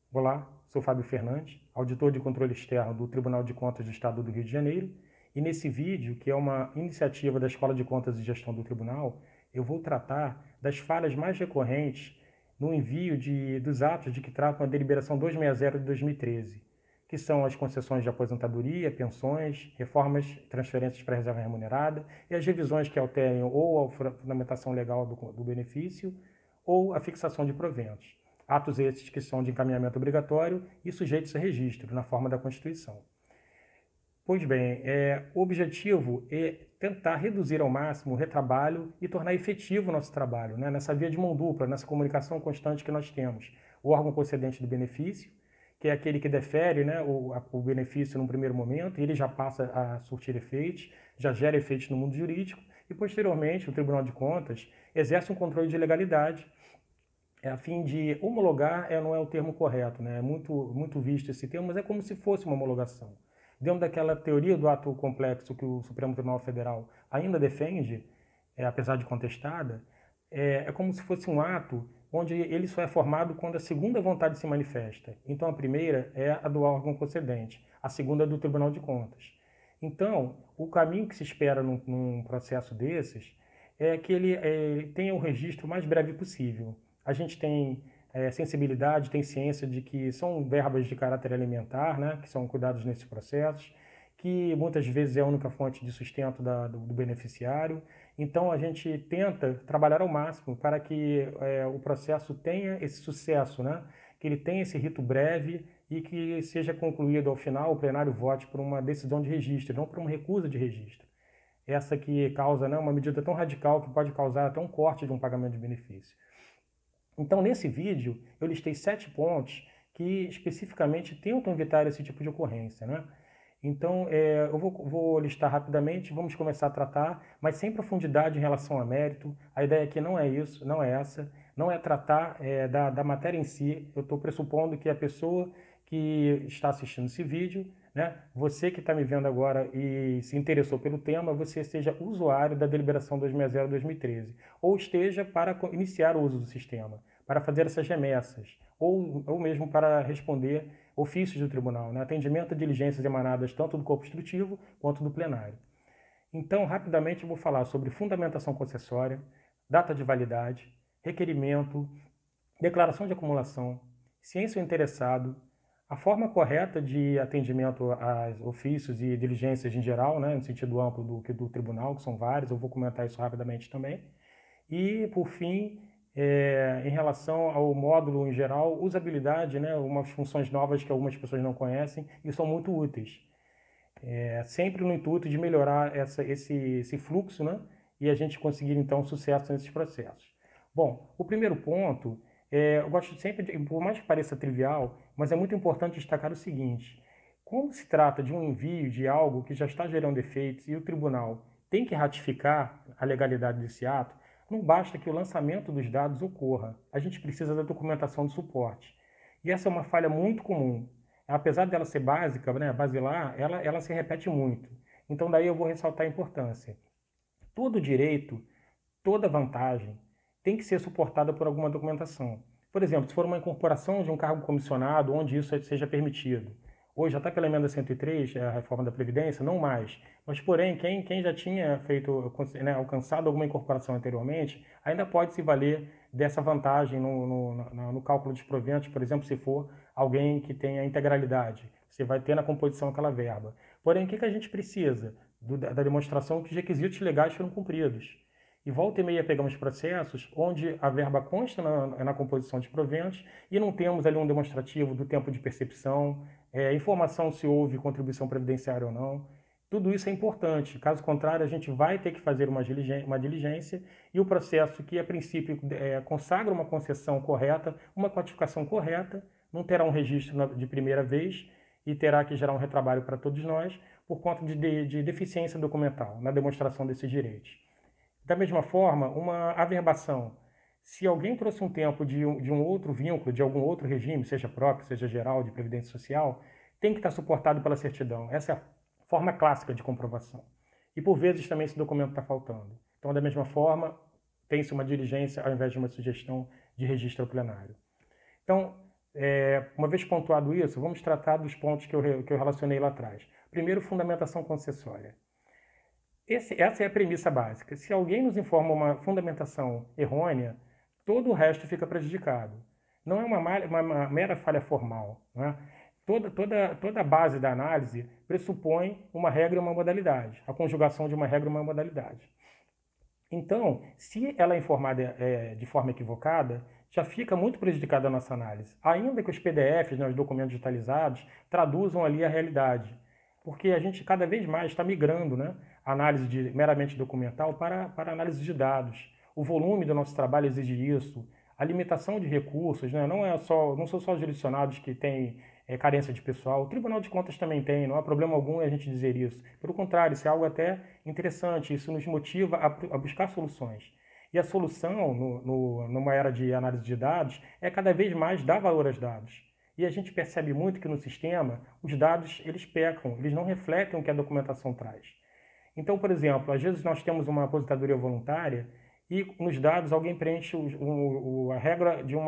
Olá, sou Fábio Fernandes, auditor de controle externo do Tribunal de Contas do Estado do Rio de Janeiro, e nesse vídeo, que é uma iniciativa da Escola de Contas e Gestão do Tribunal, eu vou tratar das falhas mais recorrentes no envio dos atos de que tratam a deliberação 260 de 2013, que são as concessões de aposentadoria, pensões, reformas, transferências para a reserva remunerada e as revisões que alterem ou a fundamentação legal do benefício ou a fixação de proventos. Atos esses que são de encaminhamento obrigatório e sujeitos a registro, na forma da Constituição. Pois bem, o objetivo é tentar reduzir ao máximo o retrabalho e tornar efetivo o nosso trabalho, né? Nessa via de mão dupla, nessa comunicação constante que nós temos. O órgão concedente do benefício, que é aquele que defere, né, o benefício num primeiro momento, e ele já passa a surtir efeitos, já gera efeitos no mundo jurídico, e posteriormente o Tribunal de Contas exerce um controle de legalidade, a fim de homologar, não é o termo correto, né? É muito visto esse termo, mas é como se fosse uma homologação. Dentro daquela teoria do ato complexo que o Supremo Tribunal Federal ainda defende, apesar de contestada, é como se fosse um ato onde ele só é formado quando a segunda vontade se manifesta. Então a primeira é a do órgão concedente, a segunda é do Tribunal de Contas. Então, o caminho que se espera num processo desses é que ele tenha o registro mais breve possível. A gente tem sensibilidade, tem ciência de que são verbas de caráter alimentar, né, que são cuidados nesses processos, que muitas vezes é a única fonte de sustento do beneficiário. Então, a gente tenta trabalhar ao máximo para que o processo tenha esse sucesso, né, que ele tenha esse rito breve e que seja concluído ao final, o plenário vote por uma decisão de registro, não por uma recusa de registro. Essa que causa, né, uma medida tão radical que pode causar até um corte de um pagamento de benefício. Então, nesse vídeo, eu listei 7 pontos que especificamente tentam evitar esse tipo de ocorrência, né? Então, eu vou listar rapidamente, vamos começar a tratar, mas sem profundidade em relação a mérito. A ideia aqui não é isso, não é essa, não é tratar da matéria em si. Eu estou pressupondo que a pessoa que está assistindo esse vídeo, né, você que está me vendo agora e se interessou pelo tema, você seja usuário da deliberação 260/2013, ou esteja para iniciar o uso do sistema, para fazer essas remessas, ou mesmo para responder ofícios do tribunal, né? Atendimento a diligências emanadas tanto do corpo instrutivo quanto do plenário. Então, rapidamente, eu vou falar sobre fundamentação concessória, data de validade, requerimento, declaração de acumulação, ciência ao interessado, a forma correta de atendimento a ofícios e diligências em geral, né, no sentido amplo do tribunal, que são vários, eu vou comentar isso rapidamente também. E, por fim, em relação ao módulo em geral, usabilidade, né, umas funções novas que algumas pessoas não conhecem e são muito úteis. Sempre no intuito de melhorar esse fluxo, né, e a gente conseguir, então, sucesso nesses processos. Bom, o primeiro ponto, eu gosto sempre, por mais que pareça trivial, mas é muito importante destacar o seguinte: como se trata de um envio de algo que já está gerando efeitos e o tribunal tem que ratificar a legalidade desse ato, não basta que o lançamento dos dados ocorra, a gente precisa da documentação de suporte. E essa é uma falha muito comum. Apesar dela ser básica, né, basilar, ela se repete muito. Então daí eu vou ressaltar a importância. Todo direito, toda vantagem tem que ser suportada por alguma documentação. Por exemplo, se for uma incorporação de um cargo comissionado, onde isso seja permitido. Hoje, até pela emenda 103, a reforma da Previdência, não mais. Mas, porém, quem já tinha feito, né, alcançado alguma incorporação anteriormente, ainda pode se valer dessa vantagem no cálculo dos proventos, por exemplo, se for alguém que tenha integralidade. Você vai ter na composição aquela verba. Porém, o que a gente precisa? Da demonstração que os requisitos legais foram cumpridos. E volta e meia pegamos processos onde a verba consta na composição de proventos e não temos ali um demonstrativo do tempo de percepção, informação se houve contribuição previdenciária ou não. Tudo isso é importante, caso contrário a gente vai ter que fazer uma diligência e o processo que a princípio consagra uma concessão correta, uma quantificação correta, não terá um registro de primeira vez e terá que gerar um retrabalho para todos nós por conta de deficiência documental na demonstração desses direitos. Da mesma forma, uma averbação. Se alguém trouxe um tempo de um outro vínculo, de algum outro regime, seja próprio, seja geral, de previdência social, tem que estar suportado pela certidão. Essa é a forma clássica de comprovação. E por vezes também esse documento está faltando. Então, da mesma forma, tem-se uma diligência ao invés de uma sugestão de registro ao plenário. Então, Uma vez pontuado isso, vamos tratar dos pontos que eu relacionei lá atrás. Primeiro, fundamentação concessória. Essa é a premissa básica. Se alguém nos informa uma fundamentação errônea, todo o resto fica prejudicado. Não é uma mera falha formal. Não é? Toda a base da análise pressupõe uma regra e uma modalidade, a conjugação de uma regra e uma modalidade. Então, se ela é informada de forma equivocada, já fica muito prejudicada a nossa análise. Ainda que os PDFs, né, os documentos digitalizados, traduzam ali a realidade. Porque a gente cada vez mais está migrando, né, a análise meramente documental para análise de dados. O volume do nosso trabalho exige isso. A limitação de recursos, né, não são só os jurisdicionados que têm carência de pessoal. O Tribunal de Contas também tem, não há problema algum a gente dizer isso. Pelo contrário, isso é algo até interessante, isso nos motiva a buscar soluções. E a solução, numa era de análise de dados, é cada vez mais dar valor aos dados. E a gente percebe muito que no sistema, os dados, eles pecam, eles não refletem o que a documentação traz. Então, por exemplo, às vezes nós temos uma aposentadoria voluntária e nos dados alguém preenche a regra de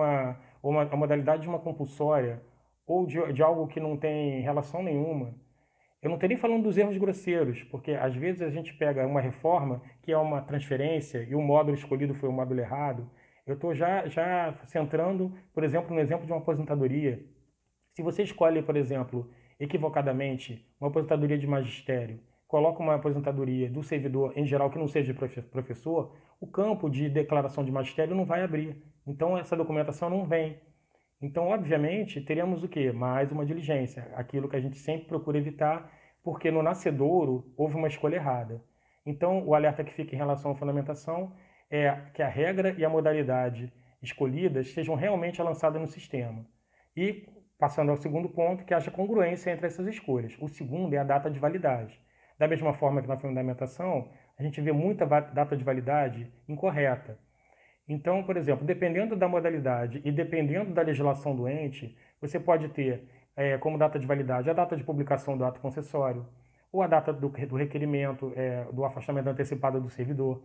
a modalidade de uma compulsória ou de algo que não tem relação nenhuma. Eu não estou nem falando dos erros grosseiros, porque às vezes a gente pega uma reforma que é uma transferência e o módulo escolhido foi o módulo errado. Eu estou já centrando, por exemplo, no exemplo de uma aposentadoria. Se você escolhe, por exemplo, equivocadamente, uma aposentadoria de magistério, coloca uma aposentadoria do servidor em geral que não seja professor, o campo de declaração de magistério não vai abrir. Então essa documentação não vem. Então, obviamente, teremos o quê? Mais uma diligência, aquilo que a gente sempre procura evitar, porque no nascedouro houve uma escolha errada. Então, o alerta que fica em relação à fundamentação é que a regra e a modalidade escolhidas sejam realmente lançadas no sistema. E, passando ao segundo ponto, que haja congruência entre essas escolhas. O segundo é a data de validade. Da mesma forma que na fundamentação, a gente vê muita data de validade incorreta. Então, por exemplo, dependendo da modalidade e dependendo da legislação do ente, você pode ter como data de validade a data de publicação do ato concessório, ou a data do requerimento, do afastamento antecipado do servidor.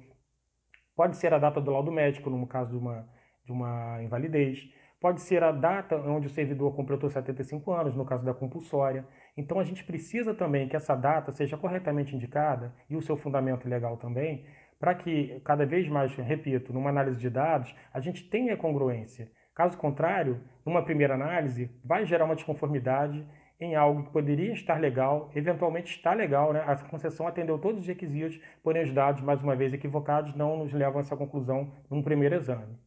Pode ser a data do laudo médico, no caso de uma invalidez. Pode ser a data onde o servidor completou 75 anos, no caso da compulsória. Então, a gente precisa também que essa data seja corretamente indicada, e o seu fundamento legal também, para que, cada vez mais, repito, numa análise de dados, a gente tenha congruência. Caso contrário, numa primeira análise, vai gerar uma desconformidade em algo que poderia estar legal, eventualmente está legal, né? A concessão atendeu todos os requisitos, porém os dados, mais uma vez, equivocados, não nos levam a essa conclusão num primeiro exame.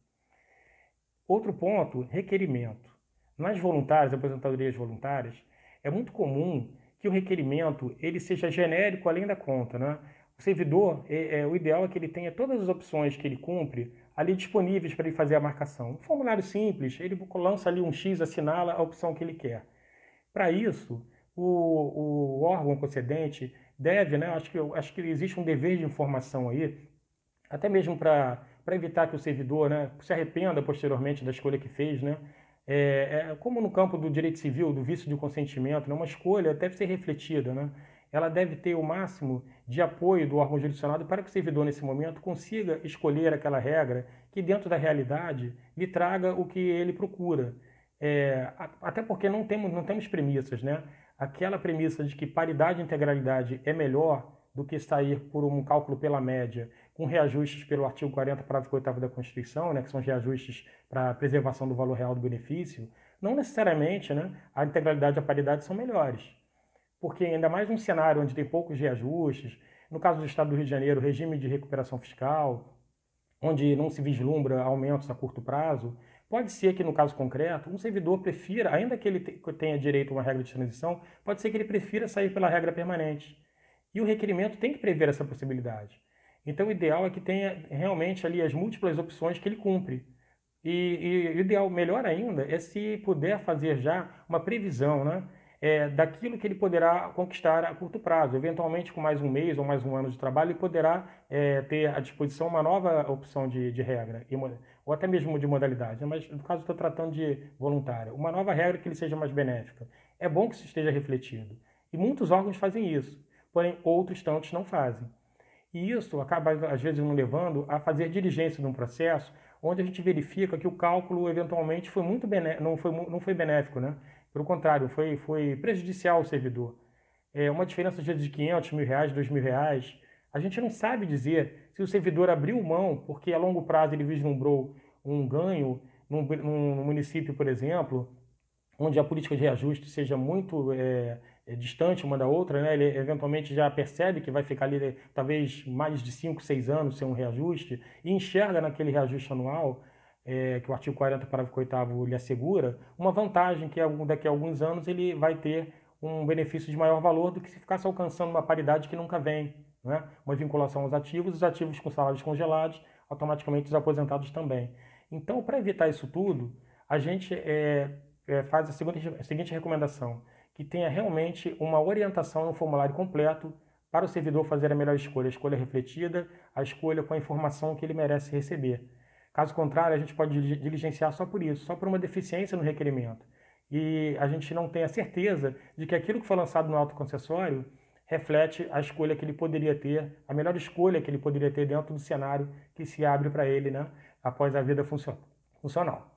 Outro ponto, requerimento. Nas voluntárias, aposentadorias voluntárias, é muito comum que o requerimento ele seja genérico além da conta, né? O servidor, o ideal é que ele tenha todas as opções que ele cumpre ali disponíveis para ele fazer a marcação. Um formulário simples, ele lança ali um X, assinala a opção que ele quer. Para isso, o órgão concedente deve, né, acho que existe um dever de informação aí, até mesmo para evitar que o servidor, né, se arrependa posteriormente da escolha que fez, né? Como no campo do direito civil, do vício de consentimento, né, uma escolha deve ser refletida, né? Ela deve ter o máximo de apoio do órgão jurisdicionado para que o servidor, nesse momento, consiga escolher aquela regra que, dentro da realidade, lhe traga o que ele procura. Até porque não temos premissas, né? Aquela premissa de que paridade e integralidade é melhor do que sair por um cálculo pela média, com reajustes pelo artigo 40, parágrafo 8º da Constituição, né, que são os reajustes para a preservação do valor real do benefício, não necessariamente, né, a integralidade e a paridade são melhores. Porque ainda mais num cenário onde tem poucos reajustes, no caso do Estado do Rio de Janeiro, regime de recuperação fiscal, onde não se vislumbra aumentos a curto prazo, pode ser que, no caso concreto, um servidor prefira, ainda que ele tenha direito a uma regra de transição, pode ser que ele prefira sair pela regra permanente. E o requerimento tem que prever essa possibilidade. Então, o ideal é que tenha realmente ali as múltiplas opções que ele cumpre. E o ideal, melhor ainda, é se puder fazer já uma previsão, né, daquilo que ele poderá conquistar a curto prazo. Eventualmente, com mais um mês ou mais um ano de trabalho, ele poderá ter à disposição uma nova opção de regra, ou até mesmo de modalidade. Mas, no caso, estou tratando de voluntária. Uma nova regra que lhe seja mais benéfica. É bom que isso esteja refletido. E muitos órgãos fazem isso, porém outros tantos não fazem. E isso acaba, às vezes, nos levando a fazer diligência de um processo onde a gente verifica que o cálculo eventualmente foi muito não foi benéfico, né? Pelo contrário, foi prejudicial ao servidor. Uma diferença às vezes de 500, R$ 1.000, R$ 2.000, a gente não sabe dizer se o servidor abriu mão porque a longo prazo ele vislumbrou um ganho num município, por exemplo, onde a política de reajuste seja muito distante uma da outra, né? Ele eventualmente já percebe que vai ficar ali talvez mais de 5, 6 anos sem um reajuste e enxerga naquele reajuste anual, que o artigo 40, parágrafo 8º lhe assegura, uma vantagem que daqui a alguns anos ele vai ter um benefício de maior valor do que se ficasse alcançando uma paridade que nunca vem, né? Uma vinculação aos ativos, os ativos com salários congelados, automaticamente os aposentados também. Então, para evitar isso tudo, a gente faz a seguinte recomendação, que tenha realmente uma orientação no formulário completo para o servidor fazer a escolha refletida, a escolha com a informação que ele merece receber. Caso contrário, a gente pode diligenciar só por isso, só por uma deficiência no requerimento. E a gente não tem a certeza de que aquilo que foi lançado no auto concessório reflete a escolha que ele poderia ter, a melhor escolha que ele poderia ter dentro do cenário que se abre para ele, né, após a vida funcional.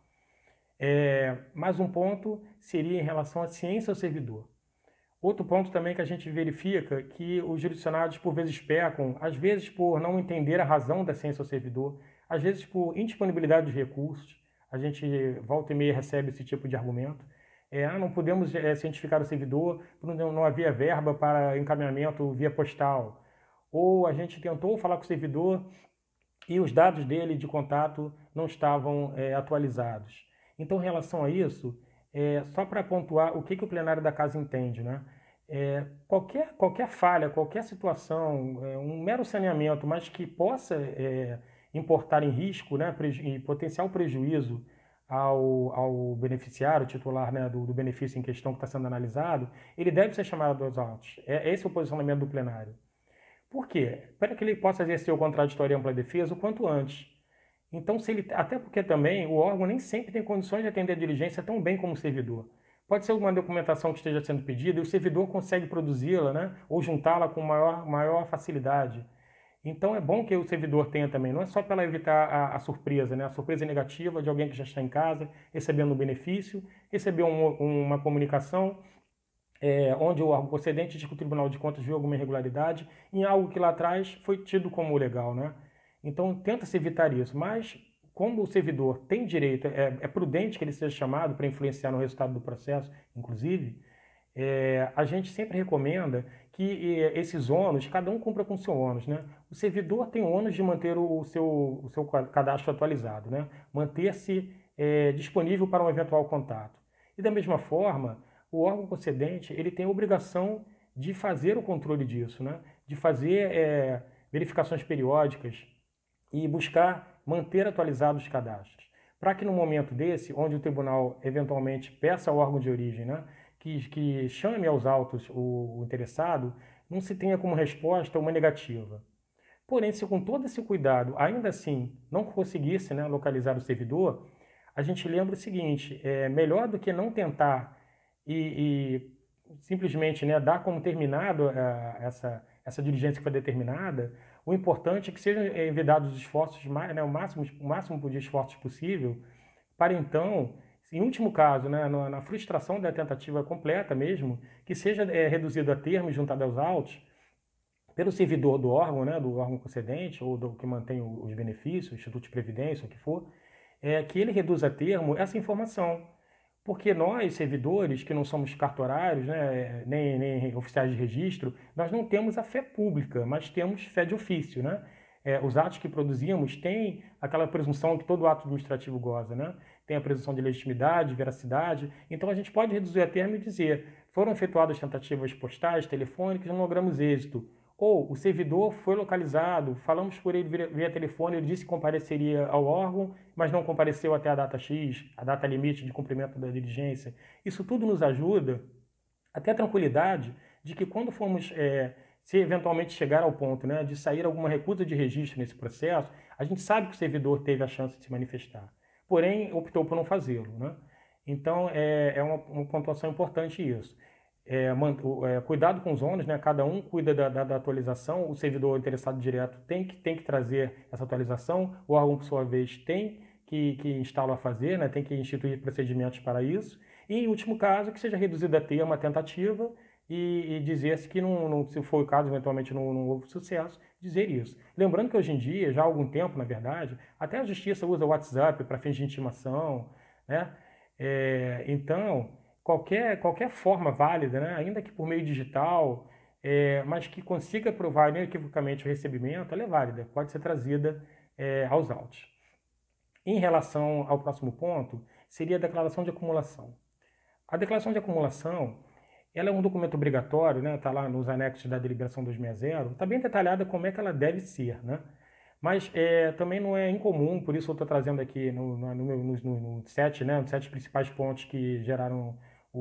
Mais um ponto seria em relação à ciência ao servidor. Outro ponto também que a gente verifica que os jurisdicionados por vezes pecam, às vezes por não entender a razão da ciência ao servidor, às vezes por indisponibilidade de recursos. A gente volta e meia recebe esse tipo de argumento. Não podemos cientificar o servidor, porque não havia verba para encaminhamento via postal. Ou a gente tentou falar com o servidor e os dados dele de contato não estavam atualizados. Então, em relação a isso, só para pontuar o que o plenário da Casa entende, né? Qualquer falha, qualquer situação, um mero saneamento, mas que possa importar em risco, né, e potencial prejuízo ao beneficiário, titular, né, do benefício em questão que está sendo analisado, ele deve ser chamado aos autos. Esse é o posicionamento do plenário. Por quê? Para que ele possa exercer o contraditório e ampla defesa o quanto antes. Então, até porque também o órgão nem sempre tem condições de atender a diligência tão bem como o servidor. Pode ser uma documentação que esteja sendo pedida e o servidor consegue produzi-la, né, ou juntá-la com maior facilidade. Então é bom que o servidor tenha também, não é só para evitar a surpresa, né? A surpresa negativa de alguém que já está em casa, recebendo um benefício, receber uma comunicação onde o órgão procedente diz que o Tribunal de Contas viu alguma irregularidade em algo que lá atrás foi tido como legal, né? Então tenta-se evitar isso, mas como o servidor tem direito, é prudente que ele seja chamado para influenciar no resultado do processo, inclusive, a gente sempre recomenda que esses ônus, cada um cumpra com o seu ônus, né? O servidor tem o ônus de manter o seu cadastro atualizado, né? Manter-se disponível para um eventual contato. E da mesma forma, o órgão concedente ele tem a obrigação de fazer o controle disso, né? De fazer verificações periódicas e buscar manter atualizados os cadastros. Para que no momento desse, onde o tribunal eventualmente peça ao órgão de origem, né, que chame aos autos o interessado, não se tenha como resposta uma negativa. Porém, se com todo esse cuidado, ainda assim, não conseguisse, né, localizar o servidor, a gente lembra o seguinte, melhor do que não tentar e simplesmente, né, dar como terminado essa diligência que foi determinada, o importante é que sejam envidados os esforços, né, o máximo de esforços possível, para então, em último caso, né, na frustração da tentativa completa mesmo, que seja reduzido a termo e juntado aos autos, pelo servidor do órgão, né, do órgão concedente, ou do que mantém os benefícios, Instituto de Previdência, o que for, que ele reduza a termo essa informação. Porque nós, servidores, que não somos cartorários, né, nem oficiais de registro, nós não temos a fé pública, mas temos fé de ofício, né? Os atos que produzimos têm aquela presunção que todo ato administrativo goza, né? Tem a presunção de legitimidade, veracidade. Então a gente pode reduzir a termo e dizer: foram efetuadas tentativas postais, telefônicas, não logramos êxito. Ou o servidor foi localizado, falamos por ele via telefone, ele disse que compareceria ao órgão, mas não compareceu até a data X, a data limite de cumprimento da diligência. Isso tudo nos ajuda a ter a tranquilidade de que quando formos, se eventualmente chegar ao ponto, né, de sair alguma recusa de registro nesse processo, a gente sabe que o servidor teve a chance de se manifestar, porém optou por não fazê-lo, né? Então é uma pontuação importante isso. Cuidado com os ônus, né? Cada um cuida da atualização, o servidor interessado direto tem que trazer essa atualização, o órgão, por sua vez, tem que instala a fazer, né? Tem que instituir procedimentos para isso. E, em último caso, que seja reduzida a termo a tentativa e dizer-se que, se for o caso, eventualmente não houve sucesso, dizer isso. Lembrando que hoje em dia, já há algum tempo, na verdade, até a justiça usa o WhatsApp para fins de intimação, né? Então, qualquer forma válida, né? Ainda que por meio digital, mas que consiga provar inequivocamente o recebimento, ela é válida, pode ser trazida aos autos. Em relação ao próximo ponto, seria a declaração de acumulação. A declaração de acumulação, ela é um documento obrigatório, né? Está lá nos anexos da deliberação 260, está bem detalhada como é que ela deve ser, né? Mas também não é incomum, por isso eu estou trazendo aqui no 7, né, os 7 principais pontos que geraram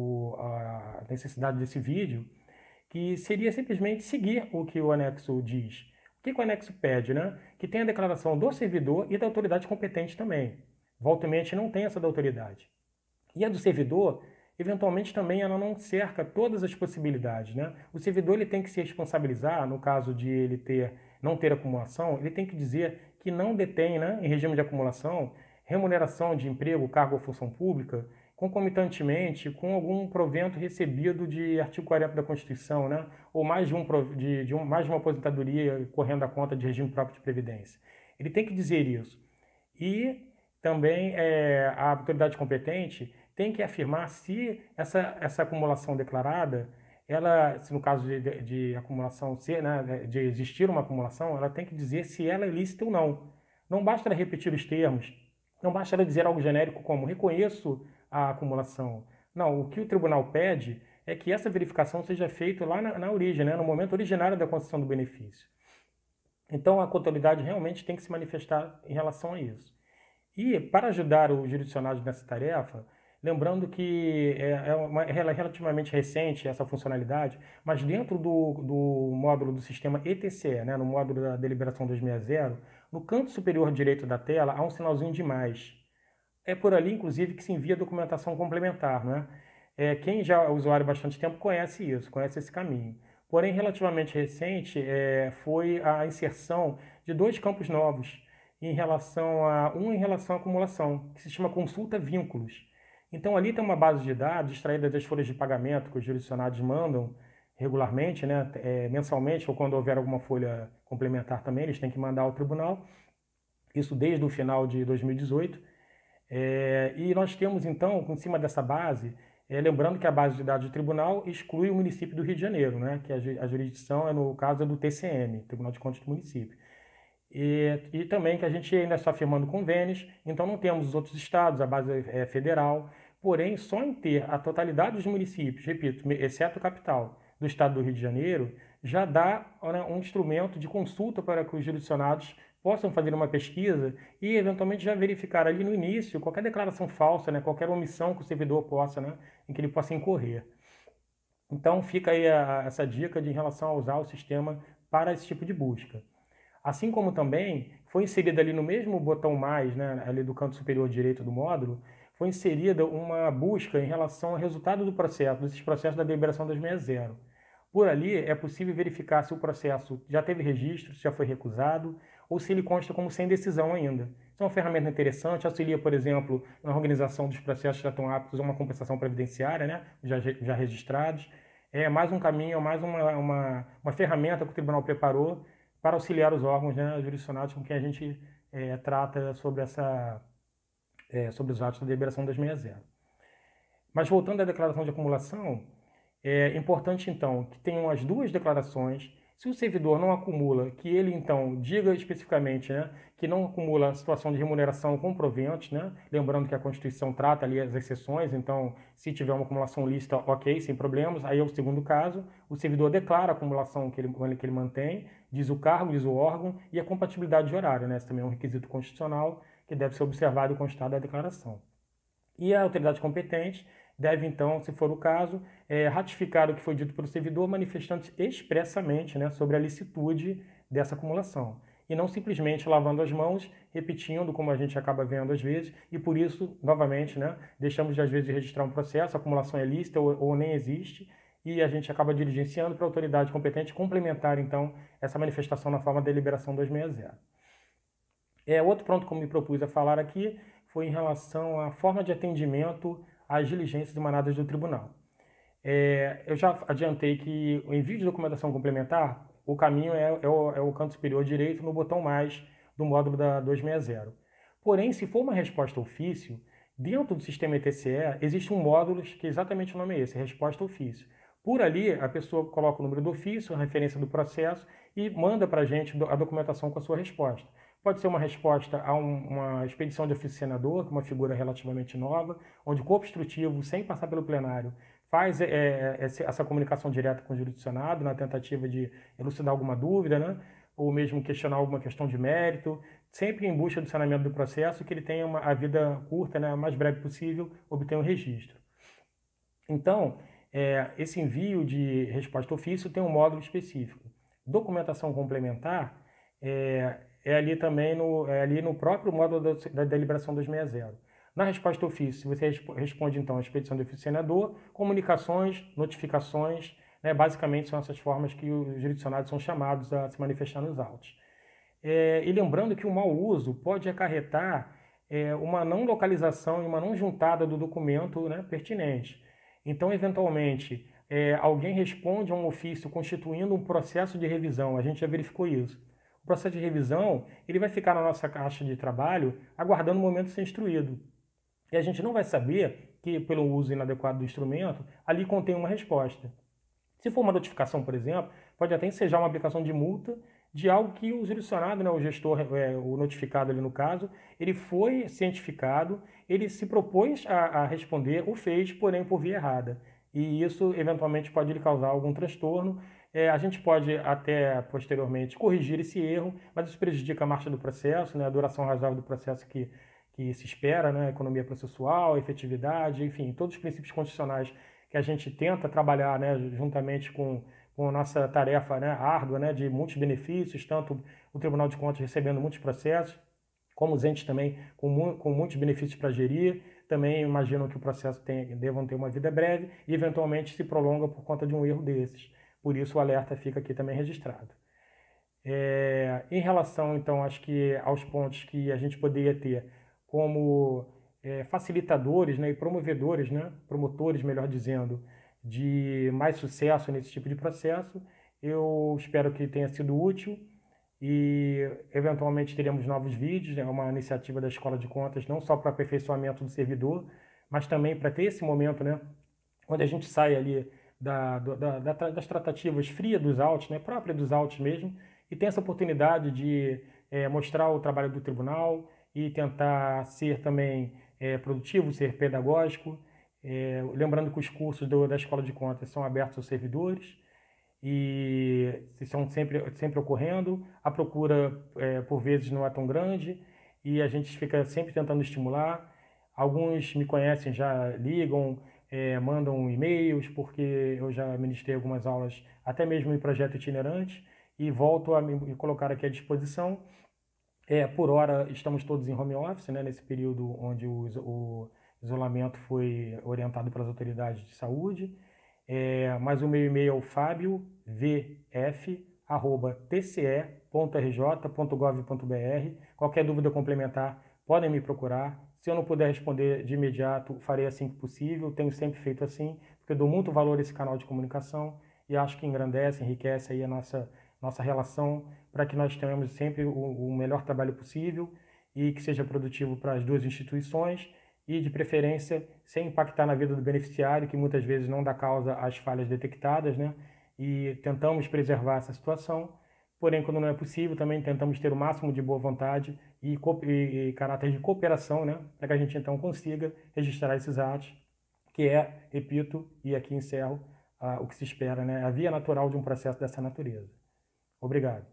a necessidade desse vídeo, que seria simplesmente seguir o que o anexo diz. O que o anexo pede, né? Que tenha a declaração do servidor e da autoridade competente também. Volta e meia não tem essa da autoridade. E a do servidor, eventualmente também ela não cerca todas as possibilidades, né? O servidor ele tem que se responsabilizar, no caso de ele não ter acumulação, ele tem que dizer que não detém, né, em regime de acumulação, remuneração de emprego, cargo ou função pública, concomitantemente com algum provento recebido de artigo 40 da Constituição, né? Ou mais de uma aposentadoria correndo à conta de regime próprio de previdência. Ele tem que dizer isso. E também a autoridade competente tem que afirmar se essa acumulação declarada, se no caso de acumulação ser, né, de existir uma acumulação, ela tem que dizer se ela é lícita ou não. Não basta ela repetir os termos, não basta ela dizer algo genérico como reconheço a acumulação. Não, o que o tribunal pede é que essa verificação seja feita lá na origem, né, no momento originário da concessão do benefício. Então, a autoridade realmente tem que se manifestar em relação a isso. E, para ajudar os jurisdicionados nessa tarefa, lembrando que é relativamente recente essa funcionalidade, mas dentro do módulo do sistema ETCE, né, no módulo da deliberação 260, no canto superior direito da tela há um sinalzinho de mais. É por ali, inclusive, que se envia a documentação complementar, né? Quem já é usuário há bastante tempo conhece isso, conhece esse caminho. Porém, relativamente recente, foi a inserção de 2 campos novos em relação à acumulação, que se chama consulta vínculos. Então, ali tem uma base de dados extraída das folhas de pagamento que os jurisdicionados mandam regularmente, né, mensalmente, ou quando houver alguma folha complementar também, eles têm que mandar ao tribunal, isso desde o final de 2018. E nós temos, então, em cima dessa base, lembrando que a base de dados do tribunal exclui o município do Rio de Janeiro, né, que a jurisdição no caso, é do TCM, Tribunal de Contas do Município. E também que a gente ainda está firmando convênios, então não temos os outros estados, a base é federal, porém, só em ter a totalidade dos municípios, repito, exceto a capital, do estado do Rio de Janeiro, já dá, né, um instrumento de consulta para que os jurisdicionados possam fazer uma pesquisa e, eventualmente, já verificar ali no início qualquer declaração falsa, né, qualquer omissão que o servidor possa, né, em que ele possa incorrer. Então, fica aí essa dica em relação a usar o sistema para esse tipo de busca. Assim como também foi inserida ali no mesmo botão mais, né, ali do canto superior direito do módulo, foi inserida uma busca em relação ao resultado do processo, desses processos da deliberação 260. Por ali é possível verificar se o processo já teve registro, se já foi recusado, ou se ele consta como sem decisão ainda. Isso é uma ferramenta interessante, auxilia, por exemplo, na organização dos processos que já estão aptos a uma compensação previdenciária, né, já registrados. É mais um caminho, mais uma ferramenta que o tribunal preparou para auxiliar os órgãos, né, jurisdicionados com quem a gente trata sobre sobre os atos da deliberação 260. Mas voltando à declaração de acumulação, é importante então que tenham as 2 declarações. Se o servidor não acumula, que ele então diga especificamente, né, que não acumula a situação de remuneração com proventos, né, lembrando que a Constituição trata ali as exceções, então se tiver uma acumulação lícita, ok, sem problemas, aí é o segundo caso, o servidor declara a acumulação que ele mantém, diz o cargo, diz o órgão e a compatibilidade de horário, né, esse também é um requisito constitucional que deve ser observado e constado da declaração. E a autoridade competente deve, então, se for o caso, ratificar o que foi dito pelo servidor, manifestando expressamente, né, sobre a licitude dessa acumulação. E não simplesmente lavando as mãos, repetindo, como a gente acaba vendo às vezes, e por isso, novamente, né, deixamos às vezes de registrar um processo, a acumulação é lícita ou nem existe, e a gente acaba diligenciando para a autoridade competente complementar, então, essa manifestação na forma da deliberação 260. Outro ponto que eu me propus a falar aqui foi em relação à forma de atendimento às diligências emanadas do tribunal. Eu já adiantei que o envio de documentação complementar, o caminho é o canto superior direito no botão mais do módulo da 260. Porém, se for uma resposta ofício, dentro do sistema ETCE existe um módulo que exatamente o nome é esse, resposta ofício. Por ali, a pessoa coloca o número do ofício, a referência do processo e manda para a gente a documentação com a sua resposta. Pode ser uma resposta a uma expedição de ofício senador, que é uma figura relativamente nova, onde o corpo instrutivo, sem passar pelo plenário, faz essa comunicação direta com o jurisdicionado na tentativa de elucidar alguma dúvida, né? Ou mesmo questionar alguma questão de mérito, sempre em busca do saneamento do processo, que ele tenha a vida curta, né, a mais breve possível, obtenha o registro. Então, esse envio de resposta ofício tem um módulo específico. Documentação complementar é ali também no próprio módulo da deliberação 260. Na resposta ofício, você responde então a expedição do ofício senador, comunicações, notificações, né, basicamente são essas formas que os jurisdicionados são chamados a se manifestar nos autos. E lembrando que o mau uso pode acarretar uma não localização e uma não juntada do documento, né, pertinente. Então, eventualmente, alguém responde a um ofício constituindo um processo de revisão, a gente já verificou isso. O processo de revisão ele vai ficar na nossa caixa de trabalho aguardando o momento de ser instruído. E a gente não vai saber que, pelo uso inadequado do instrumento, ali contém uma resposta. Se for uma notificação, por exemplo, pode até ensejar uma aplicação de multa de algo que o jurisdicionado, né, o gestor, o notificado ali no caso, ele foi cientificado, ele se propôs a responder, o fez, porém por via errada. E isso eventualmente pode lhe causar algum transtorno. A gente pode até posteriormente corrigir esse erro, mas isso prejudica a marcha do processo, né, a duração razoável do processo que se espera, né, a economia processual, a efetividade, enfim, todos os princípios constitucionais que a gente tenta trabalhar, né, juntamente com a nossa tarefa, né, árdua, né, de muitos benefícios, tanto o Tribunal de Contas recebendo muitos processos, como os entes também com muitos benefícios para gerir, também imaginam que o processo devam ter uma vida breve e eventualmente se prolonga por conta de um erro desses. Por isso o alerta fica aqui também registrado. Em relação, então, acho que aos pontos que a gente poderia ter como facilitadores, né, e promovedores, né, promotores, melhor dizendo, de mais sucesso nesse tipo de processo, eu espero que tenha sido útil e eventualmente teremos novos vídeos, é uma iniciativa da Escola de Contas, não só para aperfeiçoamento do servidor, mas também para ter esse momento, né, onde a gente sai ali das tratativas frias dos autos, né, própria dos autos mesmo, e tem essa oportunidade de mostrar o trabalho do tribunal e tentar ser também produtivo, ser pedagógico. Lembrando que os cursos da Escola de Contas são abertos aos servidores e estão sempre ocorrendo. A procura, por vezes, não é tão grande e a gente fica sempre tentando estimular. Alguns me conhecem, já ligam, mandam e-mails, porque eu já ministrei algumas aulas, até mesmo em projeto itinerante, e volto a me colocar aqui à disposição. Por hora, estamos todos em home office, né, nesse período onde o isolamento foi orientado pelas autoridades de saúde. Mas o meu e-mail é o fabiovf@tce.rj.gov.br. Qualquer dúvida complementar, podem me procurar. Se eu não puder responder de imediato, farei assim que possível. Tenho sempre feito assim, porque eu dou muito valor a esse canal de comunicação e acho que engrandece, enriquece aí a nossa relação para que nós tenhamos sempre o melhor trabalho possível e que seja produtivo para as duas instituições e, de preferência, sem impactar na vida do beneficiário, que muitas vezes não dá causa às falhas detectadas, né? E tentamos preservar essa situação, porém, quando não é possível, também tentamos ter o máximo de boa vontade e caráter de cooperação, né? Para que a gente, então, consiga registrar esses atos, que repito, e aqui encerro, o que se espera, né? A via natural de um processo dessa natureza. Obrigado.